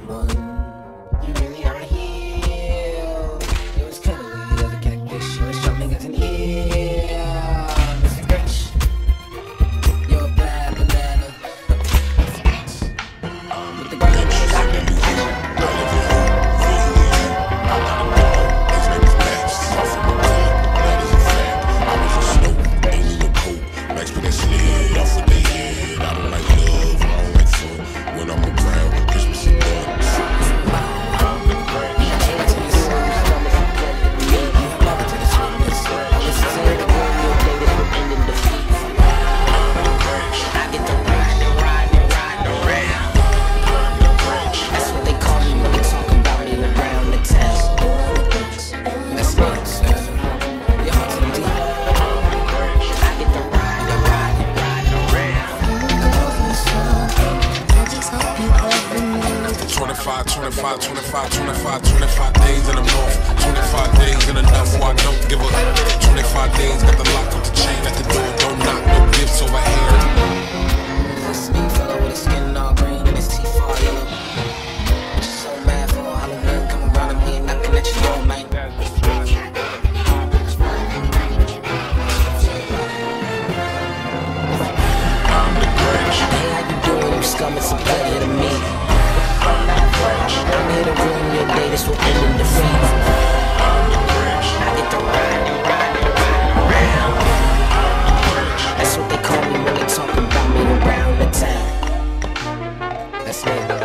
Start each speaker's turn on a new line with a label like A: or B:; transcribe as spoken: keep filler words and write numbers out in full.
A: one. You really are here. It was cuddly, the other catfish. You was jumping as an ear. Mister Grinch, you're a bad banana. With the Grinch, I can be
B: twenty-five, twenty-five, twenty-five, twenty-five, twenty-five days in the north, twenty-five days in the north, who I don't give a twenty-five days, got the lock up the chain at the door, don't knock, no gifts over here.
A: This new fella with his skin all green and his teeth all yellow. So mad for Halloween, come around and me knocking at your door, man.
B: I'm the Grinch.
A: Hey, how you doing? You scum, it's a pleasure to meet. I'm here to ruin your day, this will end in defeat. I get to ride and ride and ride around. That's what they call me when they talk about me around the town. That's me.